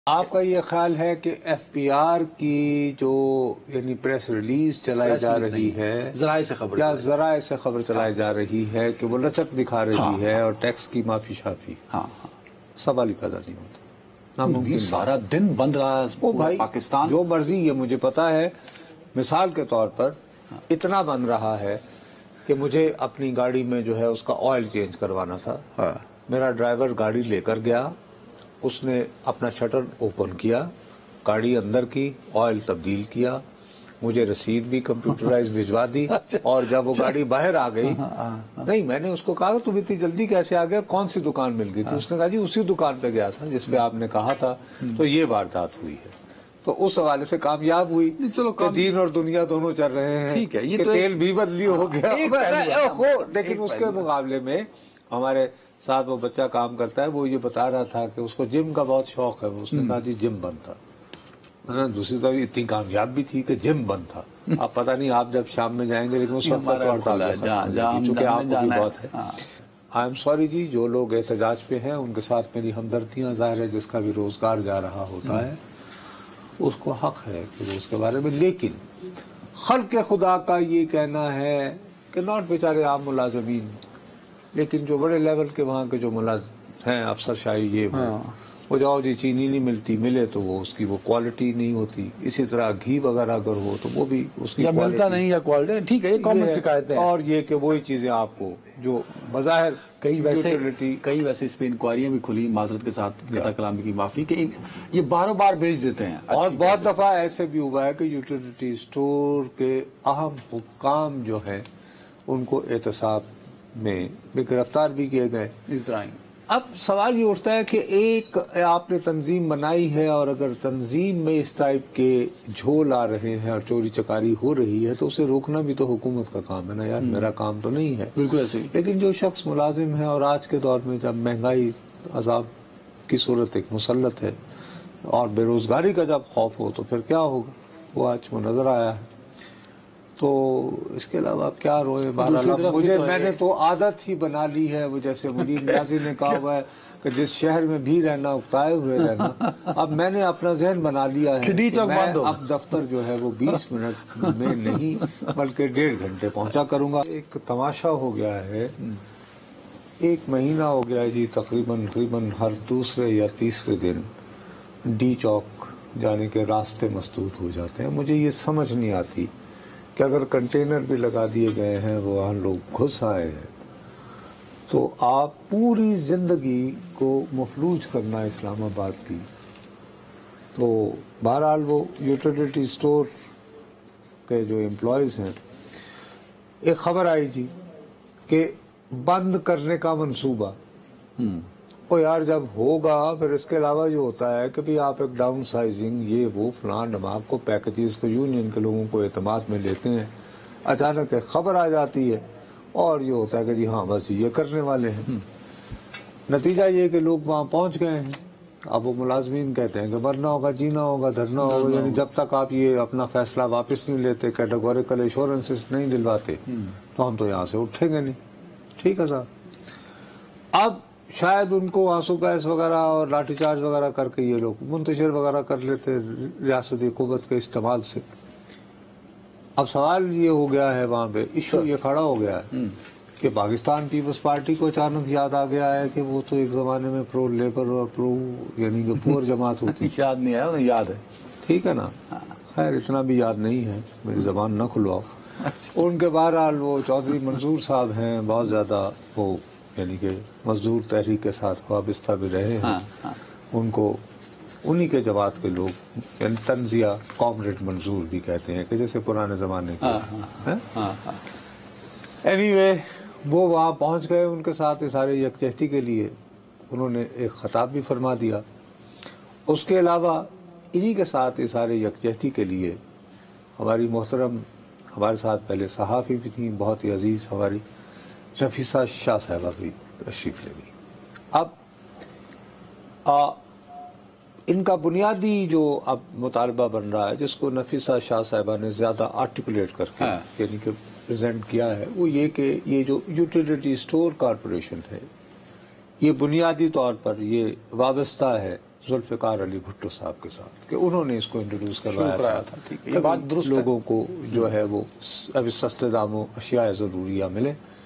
آپ کا یہ خیال ہے کہ ایف پی آر کی جو یعنی پریس ریلیز چلائی جا رہی ہے ذرائع سے خبر یا ذرائع سے خبر چلائی جا رہی ہے کہ وہ لچک دکھا رہی ہے اور ٹیکس کی معافی شافی سوال ہی پیدا نہیں ہوتا؟ ناممکن، سارا دن بند رہا پاکستان، جو مرضی، یہ مجھے پتا ہے، مثال کے طور پر اتنا بند رہا ہے کہ مجھے اپنی گاڑی میں جو ہے اس کا آئل چینج کروانا تھا، میرا ڈرائیور گاڑی لے کر گیا، اس نے اپنا شٹر اوپن کیا، گاڑی اندر کی، آئل تبدیل کیا، مجھے رسید بھی کمپیوٹرائز بھجوا دی، اور جب وہ گاڑی باہر آ گئی، نہیں میں نے اس کو کہا تم اتنی جلدی کیسے آ گیا، کون سی دکان مل گئی تھی؟ اس نے کہا جی اسی دکان پہ گیا تھا جس پہ آپ نے کہا تھا، تو یہ واردات ہوئی ہے۔ تو اس حوالے سے کامیاب ہوئی کہ دین اور دنیا دونوں چل رہے ہیں کہ تیل بھی بدلی ہو گیا، لیکن اس کے مقابلے میں ہمارے ساتھ وہ بچہ کام کرتا ہے، وہ یہ بتا رہا تھا کہ اس کو جم کا بہت شوق ہے، اس نے کہا جی جم بند تھا، دوسری طرف اتنی کامیاب بھی تھی کہ جم بند تھا۔ آپ پتہ نہیں آپ جب شام میں جائیں گے، لیکن اس وقت تو ہڑتال ہے چونکہ آپ کو بھی بہت ہے۔ آئی ایم سوری جی، جو لوگ احتجاج پہ ہیں ان کے ساتھ میری ہمدردیاں، ظاہر ہے جس کا بھی روزگار جا رہا ہوتا ہے اس کو حق ہے کہ وہ اس کے بارے میں، لیکن خلق خدا کا یہ کہنا ہے کہ ناٹ بیچارے عام ملازمین، لیکن جو بڑے لیول کے وہاں کے جو ملازم ہیں، افسر شاہی، یہ وہ جاؤ جی چینی نہیں ملتی، ملے تو وہ اس کی وہ کوالٹی نہیں ہوتی، اسی طرح گھی وغیرہ اگر ہو تو وہ بھی اس کی یا ملتا نہیں یا کوالٹی، ٹھیک ہے، یہ کامن شکایتیں ہیں، اور یہ کہ وہی چیزیں آپ کو جو بظاہر کئی ویسے اس پہ انکوائریاں بھی کھلی، معذرت کے ساتھ قطع کلامی کی معافی، کہ یہ باروں بار بیچ دیتے ہیں، اور بہت دفعہ ایسے بھی ہوا ہے کہ یوٹیلیٹی اسٹور کے اہم حکام جو ہیں ان کو احتساب میں گرفتار بھی کیے گئے اس طرح۔ اب سوال یہ اٹھتا ہے کہ ایک آپ نے تنظیم بنائی ہے، اور اگر تنظیم میں اس ٹائپ کے جھول آ رہے ہیں اور چوری چکاری ہو رہی ہے تو اسے روکنا بھی تو حکومت کا کام ہے نا یار، میرا کام تو نہیں ہے۔ بالکل ایسے ہی۔ لیکن جو شخص ملازم ہے، اور آج کے دور میں جب مہنگائی عذاب کی صورت ایک مسلط ہے اور بے روزگاری کا جب خوف ہو تو پھر کیا ہوگا، وہ آج وہ نظر آیا ہے۔ تو اس کے علاوہ آپ کیا روئے، میں نے تو عادت ہی بنا لی ہے، وہ جیسے منیر نیازی نے کہا ہوا ہے کہ جس شہر میں بھی رہنا اکتائے ہوئے رہنا، اب میں نے اپنا ذہن بنا لیا ہے کہ میں اب دفتر جو ہے وہ 20 منٹ میں نہیں بلکہ 1.5 گھنٹے پہنچا کروں گا۔ ایک تماشا ہو گیا ہے، 1 مہینہ ہو گیا ہے جی، تقریباً ہر دوسرے یا تیسرے دن ڈی چوک جانے کے راستے مسدود ہو جاتے ہیں۔ مجھے یہ سمجھ نہیں آتی کہ اگر کنٹینر بھی لگا دیے گئے ہیں، وہاں لوگ گھس آئے ہیں، تو آپ پوری زندگی کو مفلوج کرنا اسلام آباد کی۔ تو بہرحال وہ یوٹیلیٹی اسٹور کے جو امپلائیز ہیں، ایک خبر آئی جی کہ بند کرنے کا منصوبہ، او یار جب ہوگا پھر اس کے علاوہ جو ہوتا ہے کہ بھی آپ ایک ڈاؤن سائزنگ، یہ وہ فلاں دماغ کو پیکیجز کو یونین کے لوگوں کو اعتماد میں لیتے ہیں، اچانک ایک خبر آ جاتی ہے اور یہ ہوتا ہے کہ جی ہاں بس یہ کرنے والے ہیں۔ نتیجہ یہ کہ لوگ وہاں پہنچ گئے ہیں، اب وہ ملازمین کہتے ہیں کہ مرنا ہوگا، جینا ہوگا، دھرنا ہوگا، یعنی جب تک آپ یہ اپنا فیصلہ واپس نہیں لیتے، کیٹیگوریکل ایشورنسز نہیں دلواتے تو ہم تو یہاں سے اٹھیں گے نہیں۔ ٹھیک ہے صاحب، اب شاید ان کو آنسو گیس وغیرہ اور لاٹھی چارج وغیرہ کر کے یہ لوگ منتشر وغیرہ کر لیتے ریاستی قوت کے استعمال سے۔ اب سوال یہ ہو گیا ہے، وہاں پہ ایشو یہ کھڑا ہو گیا ہے کہ پاکستان پیپلز پارٹی کو اچانک یاد آ گیا ہے کہ وہ تو ایک زمانے میں پرو لیبر اور پرو یعنی کہ پور جماعت ہوتی یاد نہیں ہے، انہیں یاد ہے، ٹھیک ہے نا، خیر اتنا بھی یاد نہیں ہے، میری زبان نہ کھلواؤ۔ ان کے بہرحال وہ چودھری منظور صاحب ہیں، بہت زیادہ وہ یعنی کہ مزدور تحریک کے ساتھ وابستہ بھی رہے ہیں، ان کو انہی کے جماعت کے لوگ یعنی تنزیہ کامریڈ منظور بھی کہتے ہیں کہ جیسے پرانے زمانے کے۔ اینی وے وہ وہاں پہنچ گئے، ان کے ساتھ سارے یکجہتی کے لیے انہوں نے ایک خطاب بھی فرما دیا۔ اس کے علاوہ انہی کے ساتھ سارے یکجہتی کے لیے ہماری محترم، ہمارے ساتھ پہلے صحافی بھی تھیں بہت ہی عزیز، ہماری نفیسہ شاہ صاحبہ بھی تشریف لے گئی۔ اب ان کا بنیادی جو اب مطالبہ بن رہا ہے، جس کو نفیسہ شاہ صاحبہ نے زیادہ آرٹیکولیٹ کر کے یعنی کہ پریزنٹ کیا ہے، وہ یہ کہ یہ جو یوٹیلیٹی اسٹور کارپوریشن ہے، یہ بنیادی طور پر یہ وابستہ ہے ذوالفقار علی بھٹو صاحب کے ساتھ کہ انہوں نے اس کو انٹروڈیوس کروایا تھا ٹھیک ہے، یہ بات درست ہے۔ لوگوں کو جو ہے وہ ابھی سستے داموں اشیاء ضروریہ ملے